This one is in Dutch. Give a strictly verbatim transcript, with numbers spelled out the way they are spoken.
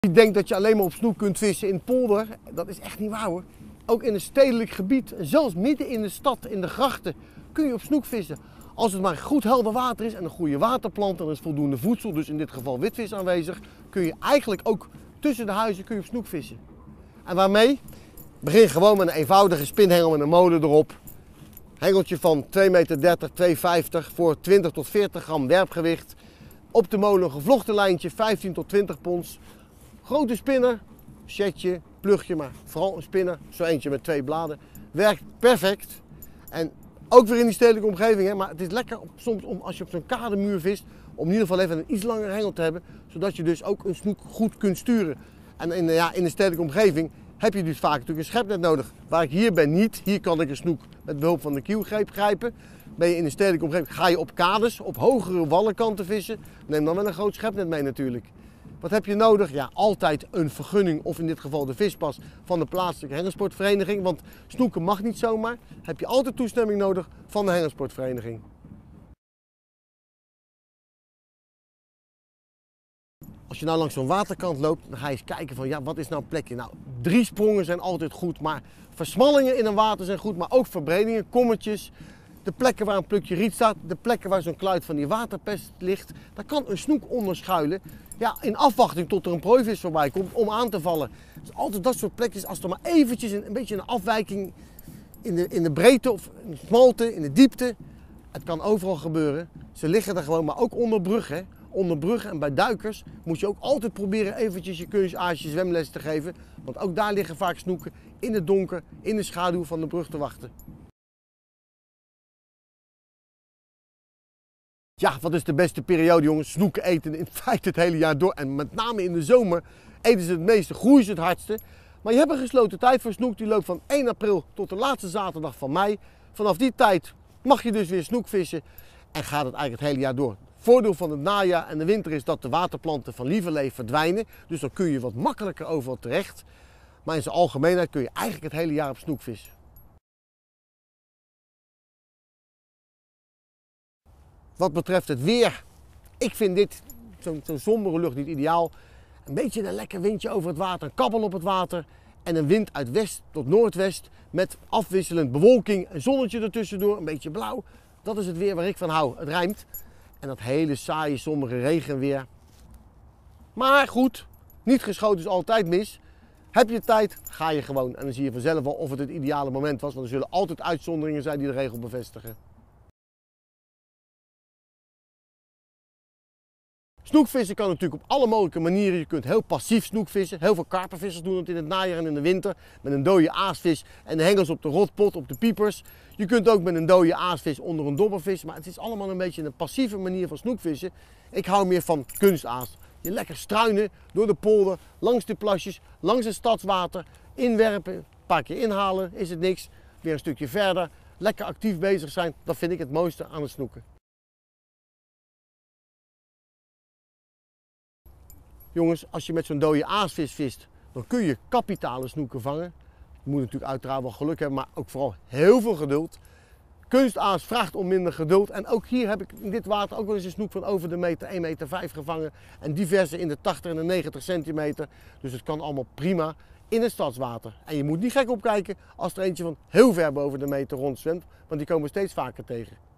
Je denkt dat je alleen maar op snoek kunt vissen in het polder, dat is echt niet waar hoor. Ook in een stedelijk gebied, en zelfs midden in de stad, in de grachten, kun je op snoek vissen. Als het maar goed helder water is en een goede waterplant, dan is voldoende voedsel, dus in dit geval witvis aanwezig, kun je eigenlijk ook tussen de huizen kun je op snoek vissen. En waarmee? Begin gewoon met een eenvoudige spinhengel met een molen erop. Hengeltje van twee meter dertig, twee meter vijftig voor twintig tot veertig gram werpgewicht. Op de molen een gevlochten lijntje, vijftien tot twintig pons. Grote spinner, setje, plugje, maar vooral een spinner. Zo eentje met twee bladen. Werkt perfect. En ook weer in die stedelijke omgeving, hè, maar het is lekker op, soms om, als je op zo'n kademuur vist, om in ieder geval even een iets langere hengel te hebben. Zodat je dus ook een snoek goed kunt sturen. En in de, ja, in de stedelijke omgeving heb je dus vaak natuurlijk een schepnet nodig. Waar ik hier ben niet. Hier kan ik een snoek met behulp van de kielgreep grijpen. Ben je in de stedelijke omgeving, ga je op kades, op hogere wallenkanten vissen. Neem dan wel een groot schepnet mee natuurlijk. Wat heb je nodig? Ja, altijd een vergunning, of in dit geval de vispas van de plaatselijke hengelsportvereniging. Want snoeken mag niet zomaar. Heb je altijd toestemming nodig van de hengelsportvereniging. Als je nou langs zo'n waterkant loopt, dan ga je eens kijken van ja, wat is nou een plekje? Nou, drie sprongen zijn altijd goed, maar versmallingen in een water zijn goed, maar ook verbredingen, kommetjes. De plekken waar een plukje riet staat, de plekken waar zo'n kluit van die waterpest ligt, daar kan een snoek onder schuilen. Ja, in afwachting tot er een prooivis voorbij komt om aan te vallen. Dus altijd dat soort plekjes, als er maar eventjes een, een beetje een afwijking in de, in de breedte of in de smalte, in de diepte. Het kan overal gebeuren. Ze liggen er gewoon, maar ook onder bruggen. Onder bruggen en bij duikers moet je ook altijd proberen eventjes je kunstaasje zwemles te geven. Want ook daar liggen vaak snoeken in het donker, in de schaduw van de brug te wachten. Ja, wat is de beste periode jongens? Snoeken eten in feite het hele jaar door. En met name in de zomer eten ze het meeste, groeien ze het hardste. Maar je hebt een gesloten tijd voor snoek. Die loopt van één april tot de laatste zaterdag van mei. Vanaf die tijd mag je dus weer snoek vissen. En gaat het eigenlijk het hele jaar door. Voordeel van het najaar en de winter is dat de waterplanten van lieverlee verdwijnen. Dus dan kun je wat makkelijker overal terecht. Maar in zijn algemeenheid kun je eigenlijk het hele jaar op snoek vissen. Wat betreft het weer, ik vind dit, zo'n zo sombere lucht, niet ideaal. Een beetje een lekker windje over het water, een kabbel op het water. En een wind uit west tot noordwest met afwisselend bewolking, een zonnetje ertussendoor, een beetje blauw. Dat is het weer waar ik van hou, het rijmt. En dat hele saaie, sombere regenweer. Maar goed, niet geschoten is altijd mis. Heb je tijd, ga je gewoon. En dan zie je vanzelf wel of het het ideale moment was. Want er zullen altijd uitzonderingen zijn die de regel bevestigen. Snoekvissen kan natuurlijk op alle mogelijke manieren. Je kunt heel passief snoekvissen. Heel veel karpenvissers doen het in het najaar en in de winter. Met een dode aasvis en de hengels op de rotpot, op de piepers. Je kunt ook met een dode aasvis onder een dobber vissen. Maar het is allemaal een beetje een passieve manier van snoekvissen. Ik hou meer van kunstaas. Je lekker struinen door de polder, langs de plasjes, langs het stadswater. Inwerpen, een paar keer inhalen, is het niks. Weer een stukje verder. Lekker actief bezig zijn. Dat vind ik het mooiste aan het snoeken. Jongens, als je met zo'n dode aasvis vist, dan kun je kapitale snoeken vangen. Je moet natuurlijk uiteraard wel geluk hebben, maar ook vooral heel veel geduld. Kunstaas vraagt om minder geduld. En ook hier heb ik in dit water ook wel eens een snoek van over de meter, één komma vijf meter gevangen. En diverse in de tachtig en de negentig centimeter. Dus het kan allemaal prima in het stadswater. En je moet niet gek opkijken als er eentje van heel ver boven de meter rondzwemt, want die komen we steeds vaker tegen.